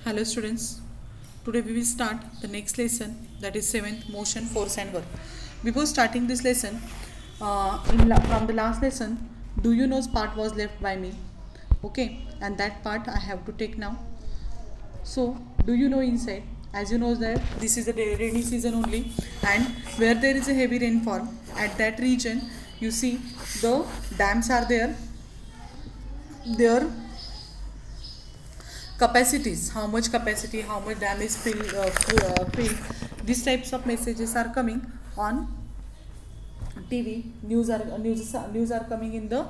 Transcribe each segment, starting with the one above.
Hello students, today we will start the next lesson, that is 7th motion, force and work. Before starting this lesson, from the last lesson, do you know part was left by me, okay, and that part I have to take now. So do you know inside, as you know that this is the rainy season only, and where there is a heavy rainfall at that region, you see the dams are there, their capacities, how much capacity, how much dam is filled, these types of messages are coming on TV, news are coming in the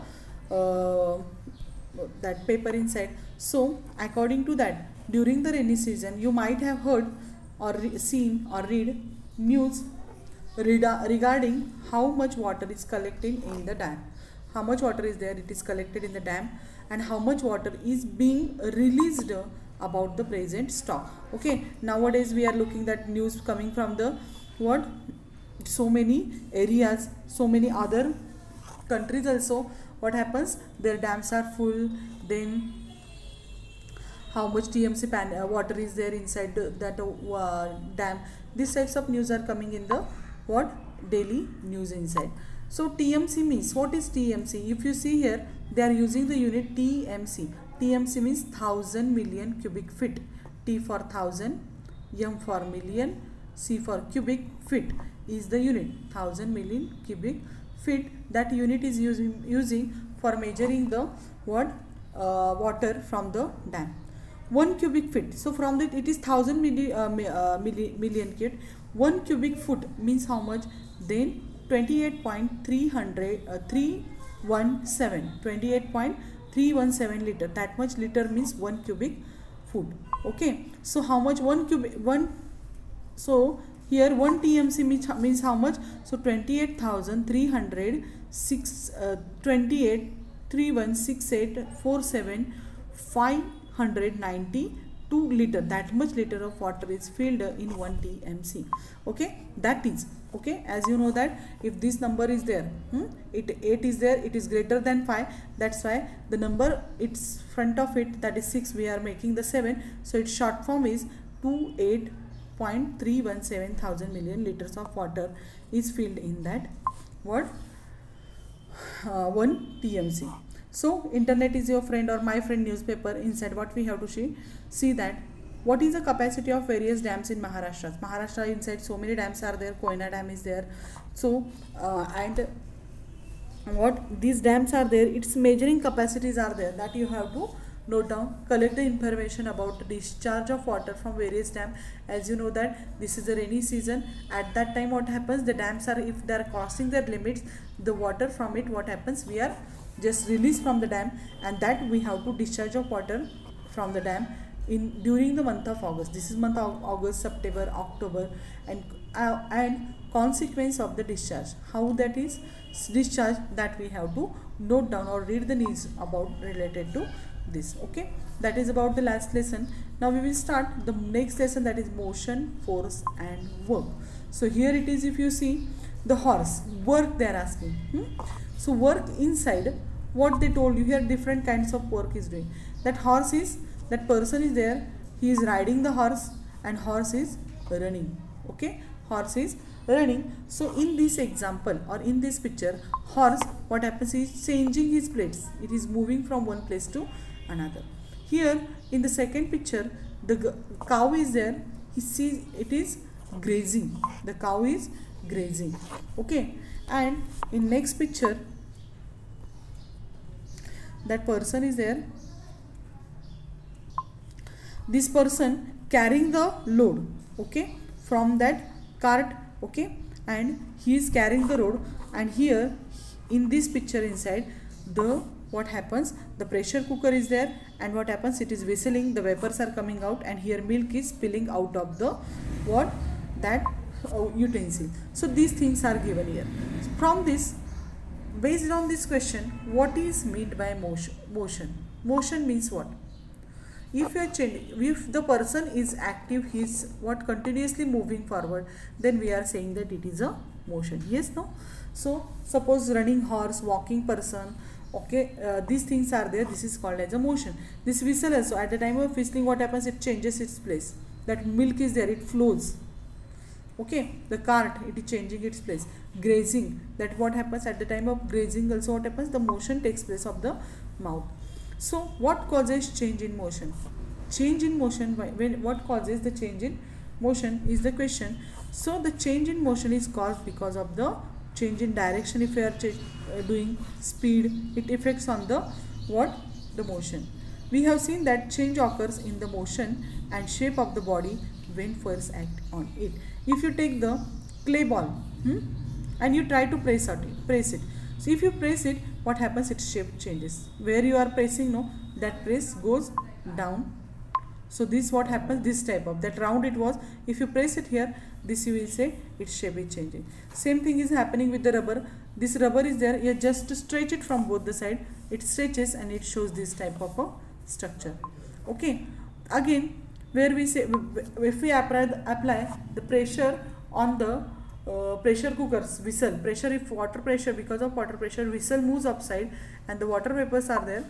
that paper inside. So according to that, during the rainy season you might have heard or seen or read news regarding how much water is collected in the dam, how much water is there, it is collected in the dam, and how much water is being released about the present stock. Okay, nowadays we are looking that news coming from the what, so many areas, so many other countries also, what happens, their dams are full, then how much TMC water is there inside that dam. These types of news are coming in the what, daily news inside. So TMC means, what is TMC? If you see here, they are using the unit TMC. TMC means 1000 million cubic feet. T for 1000, M for million, C for cubic feet is the unit, 1000 million cubic feet. That unit is using for measuring the what, water from the dam. 1 cubic feet. So from that it is 1000 million cubic. 1 cubic foot means how much? Then 28.317 liter. That much liter means 1 cubic foot. Okay, so how much 1 cubic, so here 1 TMC means how much? So 28,368,592 liter. That much liter of water is filled in 1 TMC. Okay, that is okay. As you know that if this number is there, 8 is there, it is greater than 5, that's why the number it's front of it, that is 6, we are making the 7, so its short form is 28.317 thousand million liters of water is filled in that what, 1 TMC. So internet is your friend or my friend newspaper. Inside what we have to see that what is the capacity of various dams in Maharashtra. Maharashtra inside so many dams are there. Koyna dam is there. So and what these dams are there, its measuring capacities are there, that you have to note down. Collect the information about discharge of water from various dams. As you know that this is the rainy season, at that time what happens, the dams are, if they are crossing their limits, the water from it, what happens, we are just released from the dam, and that we have to discharge of water from the dam in during the month of August. This is month of August, September, October, and consequence of the discharge, how that is discharged, that we have to note down or read the news about related to this. Okay, that is about the last lesson. Now we will start the next lesson, that is motion, force and work. So here it is, if you see the horse, work they are asking. So work inside, what they told you here, different kinds of work is doing. That horse is, that person is there, he is riding the horse and horse is running. Okay, horse is running. So in this example or in this picture, horse, what happens is changing his place, it is moving from one place to another. Here in the second picture, the cow is there, he sees it is grazing, the cow is grazing. Okay, and in next picture, that person is there, this person carrying the load, okay, from that cart, okay, and he is carrying the load. And here in this picture inside, the what happens, the pressure cooker is there, and what happens, it is whistling, the vapors are coming out, and here milk is spilling out of the what, that utensil. So these things are given here. From this, based on this question, what is meant by motion? Motion means what? If you are changing, if the person is active, he is what, continuously moving forward, then we are saying that it is a motion. Yes, no? So suppose running horse, walking person, Okay, these things are there, this is called as a motion. This whistle also, at the time of whistling, what happens, it changes its place. That milk is there, it flows. Okay, the cart, it is changing its place. Grazing, that what happens at the time of grazing also, what happens, the motion takes place of the mouth. So what causes change in motion? Change in motion, what causes the change in motion is the question. So the change in motion is caused because of the change in direction. If you are doing speed, it affects on the the motion. We have seen that change occurs in the motion and shape of the body when force act on it. If you take the clay ball and you try to press it. So if you press it, what happens? Its shape changes. Where you are pressing, no, that press goes down. So this what happens, this type of, that round it was, if you press it here, this you will say its shape is changing. Same thing is happening with the rubber. This rubber is there, you just stretch it from both the side, it stretches and it shows this type of a structure. Okay, again where we say, if we apply the pressure on the pressure cookers whistle, pressure, if water pressure, because of water pressure, whistle moves upside and the water vapors are there,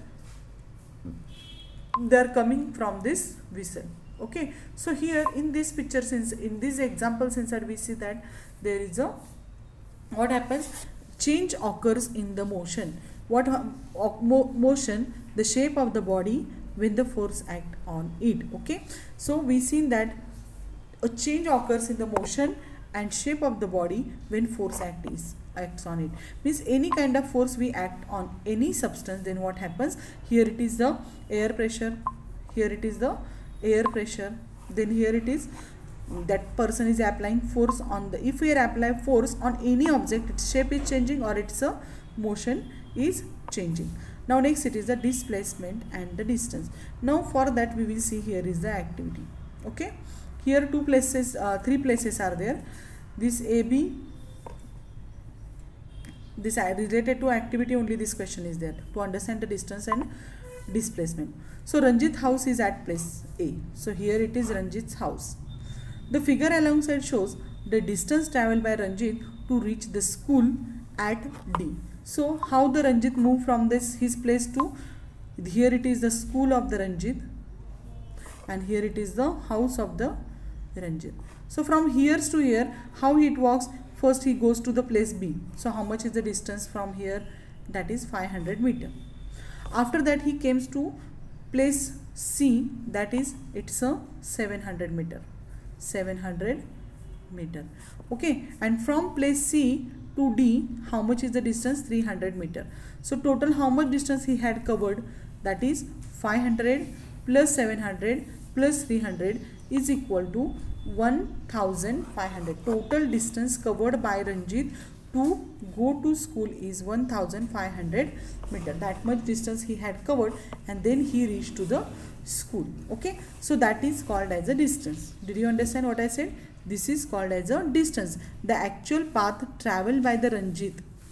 they are coming from this whistle. Okay, so here in this picture, since in this example, since we see that there is a, what happens, change occurs in the motion. What motion? The shape of the body when the force act on it. Okay, so we seen that a change occurs in the motion and shape of the body when force acts on it. Means any kind of force we act on any substance, then what happens? Here it is the air pressure, here it is the air pressure, then here it is that person is applying force on the, if we are applying force on any object, its shape is changing or its motion is changing. Now next it is the displacement and the distance. Now for that we will see, here is the activity. Okay, here three places are there. This AB, this related to activity only, this question is there to understand the distance and displacement. So Ranjit house is at place A. So here it is Ranjit's house. The figure alongside shows the distance traveled by Ranjit to reach the school at D. So how the Ranjit moved from his place to, here it is the school of the Ranjit and here it is the house of the Ranjit. So from here to here, how it walks? First he goes to the place B. So how much is the distance from here? That is 500 meter. After that he comes to place C, that is, it's a 700 meter. 700 meter. Okay, and from place C to D, how much is the distance? 300 meter. So total how much distance he had covered? That is 500 plus 700 plus 300 is equal to 1500. Total distance covered by Ranjit to go to school is 1500 meter. That much distance he had covered and then he reached to the school. Okay, so that is called as a distance. Did you understand what I said? This is called as a distance. The actual path traveled by the Ranjit,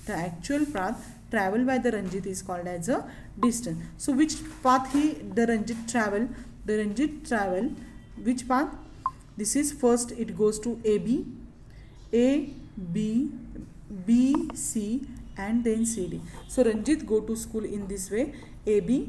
is called as a distance. So which path the Ranjit travel? The Ranjit travel which path? This is first it goes to AB, A, B, B, C and then CD. So Ranjit go to school in this way. AB,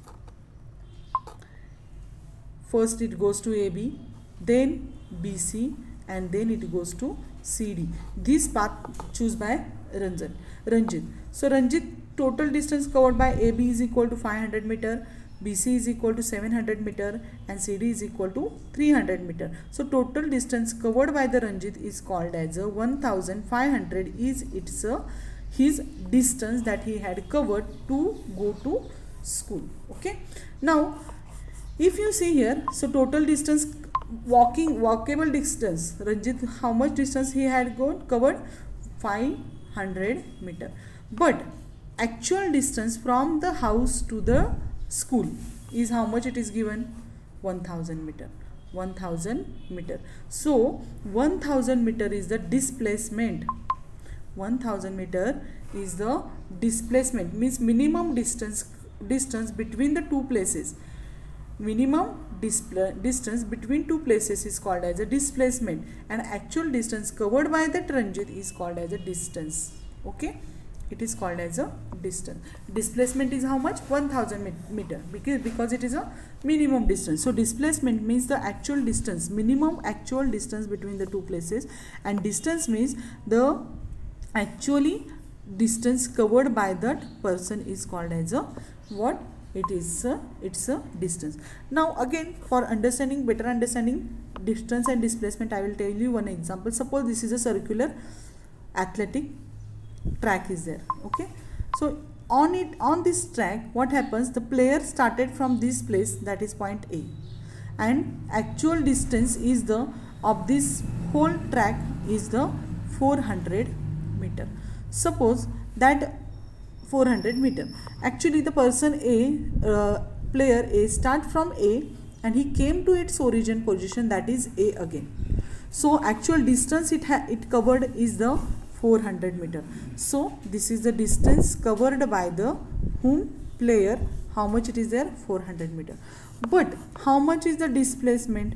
first it goes to AB, then BC and then it goes to CD. This path choose by Ranjit. So Ranjit total distance covered by AB is equal to 500 meter, BC is equal to 700 meter and CD is equal to 300 meter. So total distance covered by the Ranjit is called as a 1500 is his distance that he had covered to go to school. Okay. Now if you see here, so total distance, walkable distance, Ranjit, how much distance he had covered? 500 meter. But actual distance from the house to the school is how much it is given? 1000 meter. 1000 meter. So 1000 meter is the displacement. 1000 meter is the displacement, means minimum distance between the two places. Minimum distance between two places is called as a displacement and actual distance covered by that Ranjit is called as a distance. Okay, it is called as a distance. Displacement is how much? 1000 meter, because it is a minimum distance. So displacement means the actual distance, minimum actual distance between the two places, and distance means the actually distance covered by that person is called as a what? It's a distance. Now again, for understanding, better understanding distance and displacement, I will tell you one example. Suppose this is a circular athletic track is there. Okay, so on this track, what happens? The player started from this place, that is point A, and actual distance is the of this whole track is the 400 meter. Suppose that 400 meter, actually the person A, player A, start from A and he came to its origin position, that is A again. So actual distance it covered is the 400 meter. So this is the distance covered by the player. How much it is there? 400 meter. But how much is the displacement?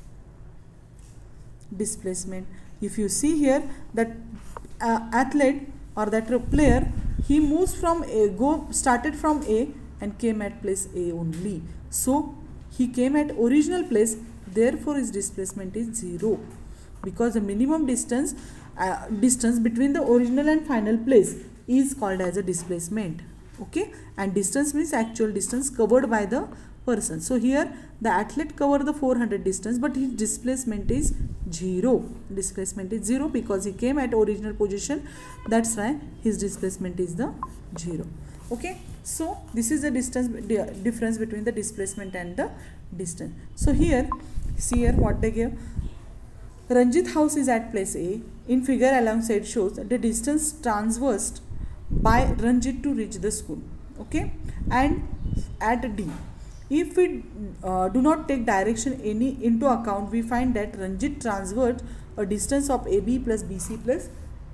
Displacement, if you see here, that athlete or that player, he moves from A, started from A and came at place A only. So he came at original place, therefore his displacement is 0, because the minimum distance between the original and final place is called as a displacement. Okay, and distance means actual distance covered by the person. So here the athlete covered the 400 distance, but his displacement is 0. Displacement is 0 because he came at original position, that's why his displacement is the 0. Okay, so this is the difference between the displacement and the distance. So here, see here what they gave. Ranjit house is at place A. In figure alongside shows the distance traversed by Ranjit to reach the school. Okay, and at D, if we do not take direction any into account, we find that Ranjit traversed a distance of AB plus BC plus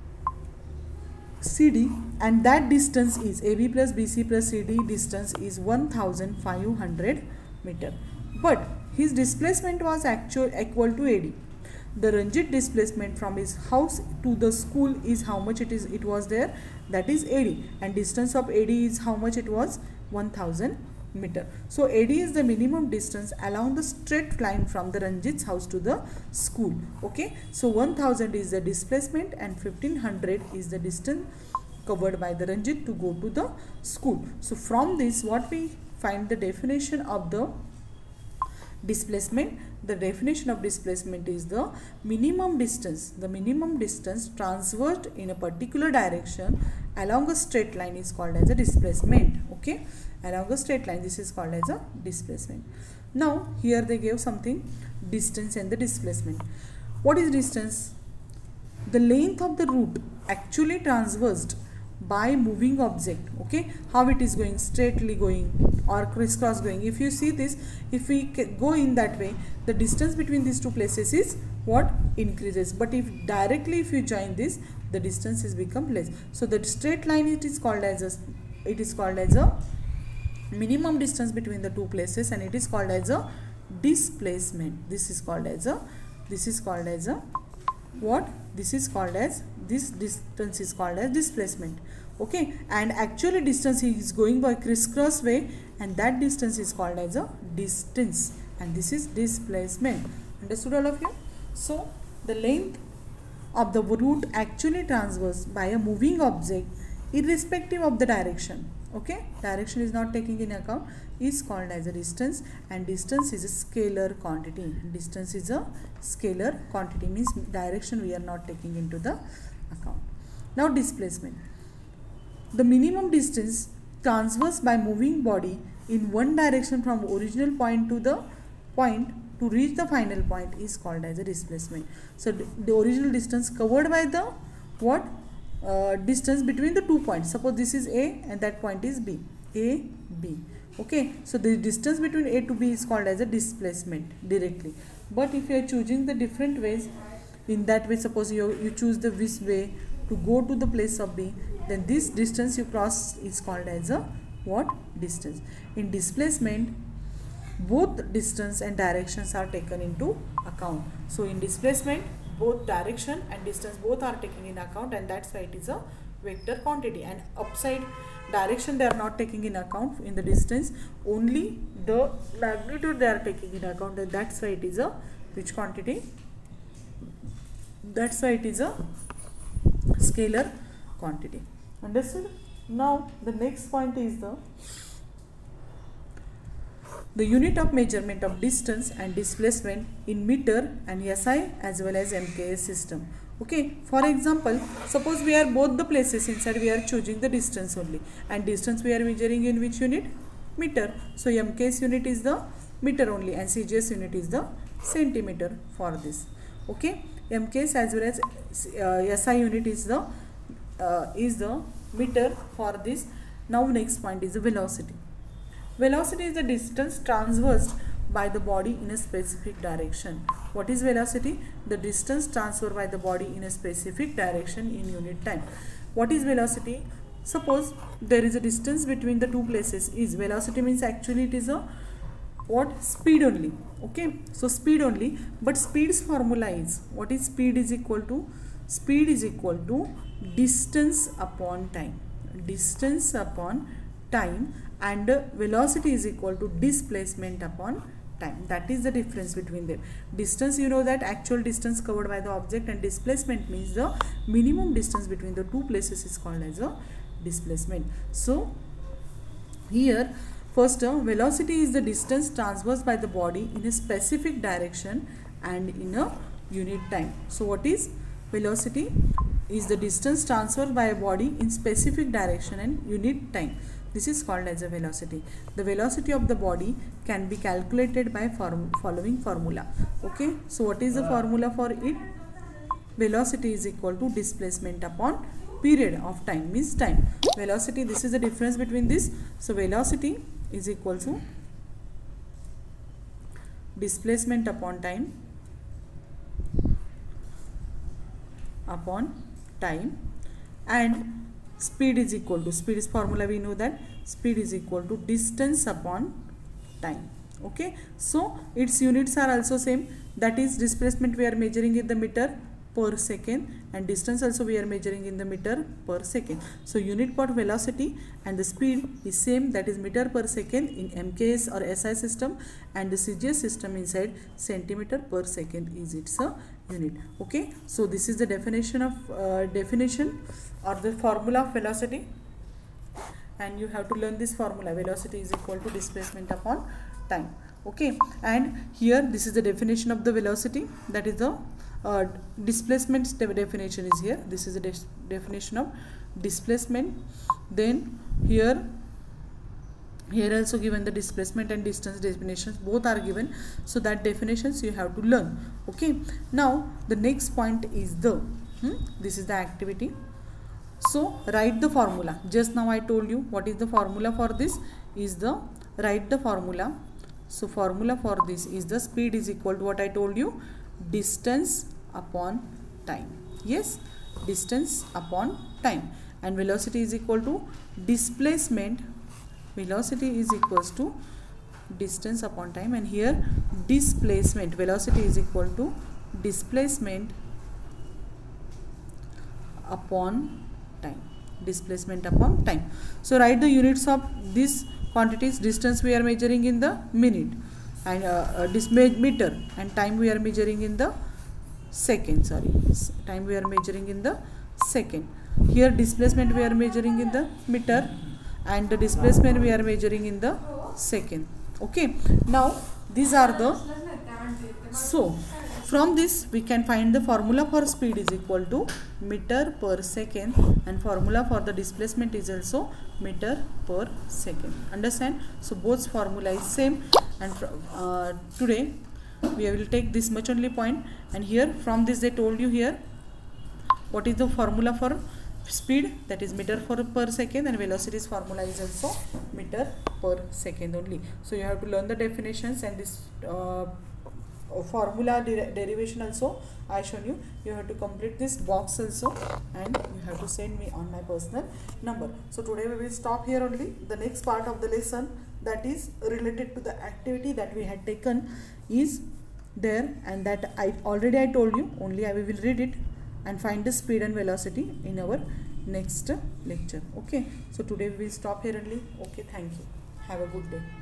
CD, and that distance is AB plus BC plus CD distance is 1500 meter. But his displacement was equal to AD. The Ranjit displacement from his house to the school is how much it was there, that is AD, and distance of AD is how much it was? 1000 meter. So AD is the minimum distance along the straight line from the Ranjit's house to the school. Okay, so 1000 is the displacement and 1500 is the distance covered by the Ranjit to go to the school. So from this, what we find the definition of the displacement? The definition of displacement is the minimum distance traversed in a particular direction along a straight line is called as a displacement. Okay, along a straight line, this is called as a displacement. Now here they gave something, distance and the displacement. What is distance? The length of the route actually traversed by moving object. Okay, how it is going, straightly going or crisscross going. If you see this, if we go in that way, the distance between these two places is what? Increases. But if you join this, the distance is become less. So the straight line, it is called as a minimum distance between the two places, and it is called as a displacement. This distance is called as displacement. Okay, and actually distance is going by crisscross way, and that distance is called as a distance, and this is displacement. Understood all of you? So the length of the route actually traversed by a moving object irrespective of the direction. Okay, direction is not taking in account, is called as a distance, and distance is a scalar quantity. Distance is a scalar quantity, means direction we are not taking into the account. Now displacement, the minimum distance traversed by moving body in one direction from original point to the point to reach the final point is called as a displacement. So the original distance covered by the what? Distance between the 2 points. Suppose this is A and that point is B. A, B. Okay, so the distance between A to B is called as a displacement directly. But if you are choosing the different ways, in that way, suppose you choose this way to go to the place of B, then this distance you cross is called as a what? Distance. In displacement, both distance and directions are taken into account. So in displacement, both direction and distance both are taken in account, and that's why it is a vector quantity, and upside direction they are not taking in account in the distance, only the magnitude they are taking in account, and that's why it is a which quantity? That's why it is a scalar quantity. Understood? Now the next point is the unit of measurement of distance and displacement in meter and SI as well as MKS system. Okay, for example, suppose we are both the places inside, we are choosing the distance only, and distance we are measuring in which unit? Meter. So MKS unit is the meter only and CGS unit is the centimeter for this. Okay, MKS as well as SI unit is the meter for this. Now next point is the velocity. Velocity is the distance traversed by the body in a specific direction. What is velocity? The distance transferred by the body in a specific direction in unit time. What is velocity? Suppose there is a distance between the two places. Is velocity means actually it is a what? Speed only. Okay, so speed only, but speed's formula is, what is speed is equal to? Speed is equal to distance upon time. Distance upon time, and velocity is equal to displacement upon time. That is the difference between them. Distance, you know that actual distance covered by the object, and displacement means the minimum distance between the two places is called as a displacement. So here first velocity is the distance traversed by the body in a specific direction and in a unit time. So what is velocity? Is the distance transferred by a body in specific direction and unit time. This is called as a velocity. The velocity of the body can be calculated by following formula. Okay, so what is the formula for it? Velocity is equal to displacement upon period of time, means time. Velocity, this is the difference between this. So velocity is equal to displacement upon time and speed is equal to, speed is formula we know that, speed is equal to distance upon time. Okay, so its units are also same, that is displacement we are measuring in the meter per second and distance also we are measuring in the meter per second. So unit for velocity and the speed is same, that is meter per second in MKS or SI system, and the CGS system inside centimeter per second is its a unit. Okay, so this is the definition of or the formula of velocity, and you have to learn this formula. Velocity is equal to displacement upon time. Okay, and here this is the definition of the velocity, that is the displacement definition is here. This is the definition of displacement. Then here also given the displacement and distance definitions, both are given, so that definitions you have to learn. Okay, now the next point is this is the activity. So write the formula. Just now I told you what is the formula for this, is the write the formula. So formula for this is the speed is equal to what I told you, distance upon time. Yes, distance upon time, and velocity is equal to displacement. Velocity is equals to distance upon time, and here displacement, velocity is equal to displacement upon time. Displacement upon time. So write the units of these quantities. Distance we are measuring in the minute, and meter, and time we are measuring in the second. Time we are measuring in the second. Here displacement we are measuring in the meter, and the displacement we are measuring in the second. Okay, now these are the, so from this we can find the formula for speed is equal to meter per second, and formula for the displacement is also meter per second. Understand? So both formula is same, and today we will take this much only point, and here from this they told you here what is the formula for speed, that is meter per second, and velocity's formula is also meter per second only. So you have to learn the definitions, and this formula derivation also I shown you. You have to complete this box also, and you have to send me on my personal number. So today we will stop here only. The next part of the lesson, that is related to the activity that we had taken, is there, and that I already told you, only I will read it and find the speed and velocity in our next lecture. Okay, so today we will stop here only. Okay, thank you. Have a good day.